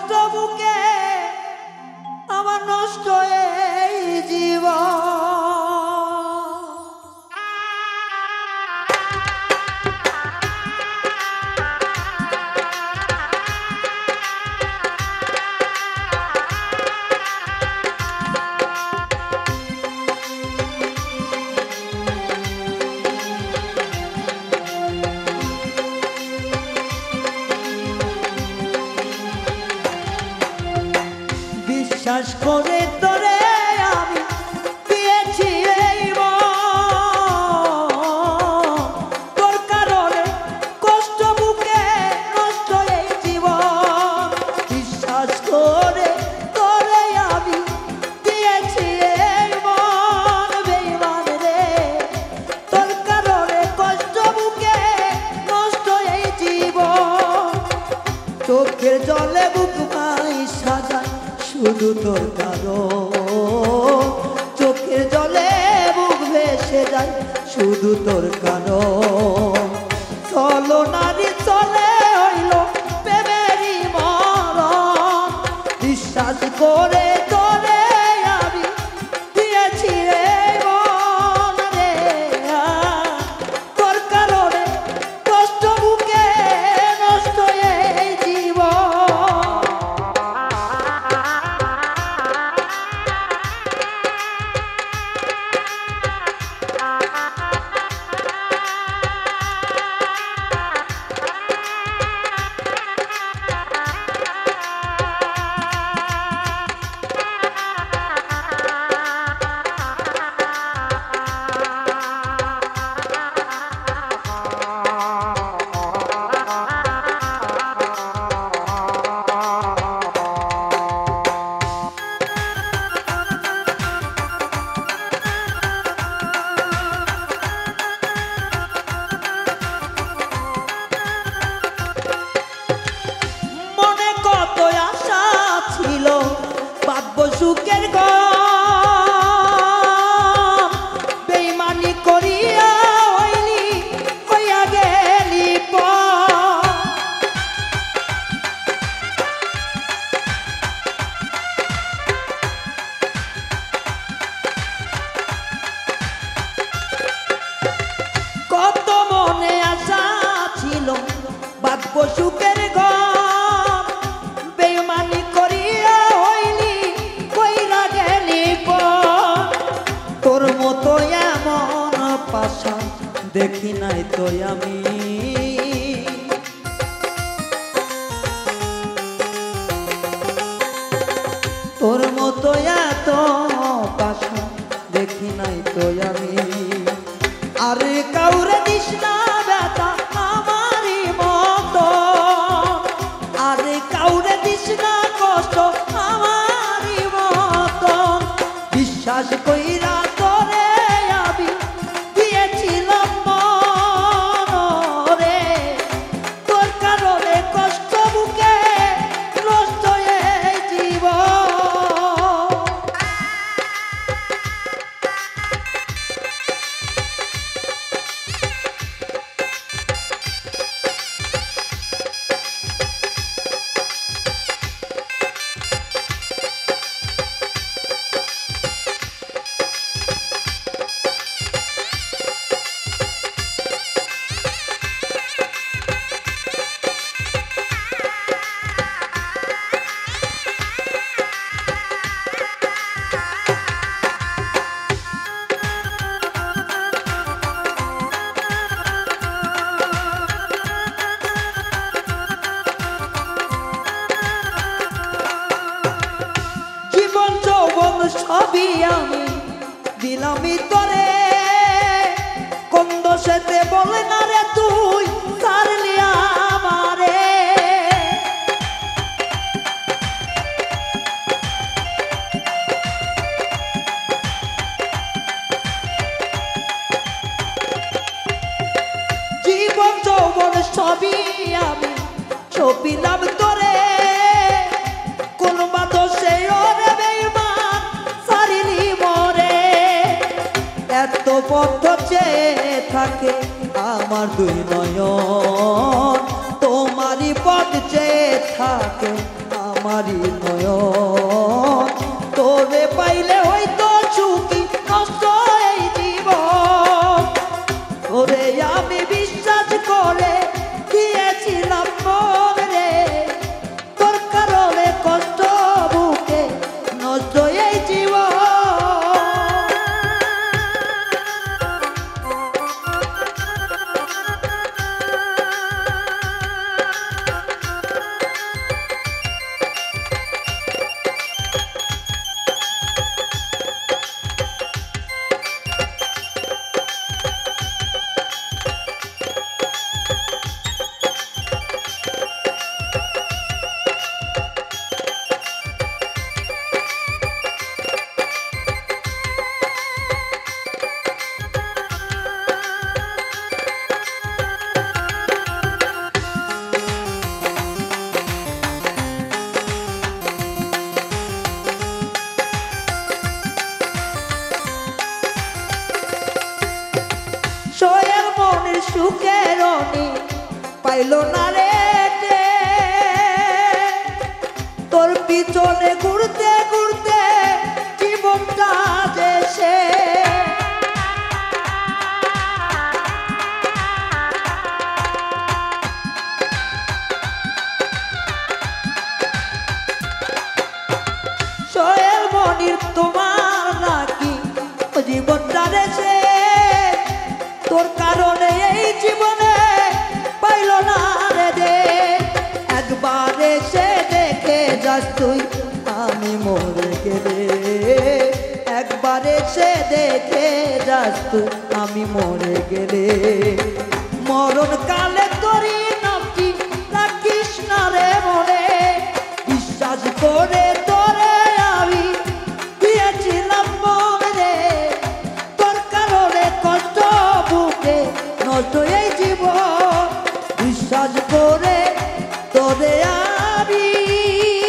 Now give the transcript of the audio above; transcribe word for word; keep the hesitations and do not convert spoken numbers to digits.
কষ্ট বুকে আমার নষ্ট এই জীবন। বিশ্বাস করে তোরে আমি দিয়েছি এই মন, তোর কারণে কষ্ট বুকে নষ্ট এই জীবন। বিশ্বাস করে তোরে আমি দিয়েছি এই মন, বেঈমান রে তোর কারণে কষ্ট বুকে নষ্ট এই জীবন। চোখের জলে বুক ভাই সাজায় শুধু তোর কারণ, চোখের জলে বুক ভেসে যায় শুধু তোর কারণ। চলো নারী চলে হইল প্রেমেরই মরণ, বিশ্বাস করে তোরে আমি দিয়েছি এই মন রে, তোর কারণে কষ্ট বুকে নষ্ট এই জীবন। সুখের গম বেঈমানি করিয়া হইলি হইয়া গেলি পর। কত মনে আশা ছিল বাঁধব সুখের গম, বেঈমানি করিয়া তোর মতো এমন পাশা দেখি নাই তো আমি। তোর মতো এত পাশা দেখি নাই তো আমি। আরে কাউরে দিস না ব্যথা আমারই মতো, আরে কাউরে দিস না কষ্ট আমারই মতো। বিশ্বাস কইরা তোরে আমি দিয়েছিলাম মন রে, তোর কারণে কষ্ট বুকে নষ্ট এই জীবন। সবই আমি দিলামই তোরে, কোন দোষেতে বলে না রে তুই ছাড়লি আমারে। জীবন যৌবন সবই আমি সপিলাম তোরে, কোন বা দোষে ওরে বেঈমান ছাড়লি মরে। এত পথ চেয়ে থাকে আমার দুই নয়ন, তোমারই পথ চেয়ে থাকে আমার আমারই নয়ন তোরে পাইলে হয়তো সুখী নষ্ট এই জীবন তোরে আমি বিশ্বাস করে দিয়েছিলাম মন রে তোর কারণে কষ্ট বুকে নষ্ট এই জীবন সুখের পাইল না রে তোর পিছনে ঘুরতে ঘুরতে জীবনটা দেশে সোহেল মনির তোমার নাকি জীবনটা দেশে তোর কারণে এই জীবনে পাইল না রে দে একবার এসে দেখে যাস তুই আমি মরে গেলে একবার এসে দেখে যাস তুই আমি মরে গেলে মরণ কালে তোরই নামটি রাখিস না রে মনে বিশ্বাস করে তোরে আমি দিয়েছিলাম মনে তোর কারণে কষ্ট বুকে নষ্ট এই জীবন বিশ্বাস করে তোরে আমি